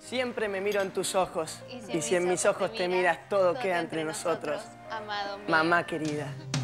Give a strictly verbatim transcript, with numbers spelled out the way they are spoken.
Siempre me miro en tus ojos. Y si en Y si en mis ojos te miras, todo queda entre nosotros. Amado mío. Mamá querida.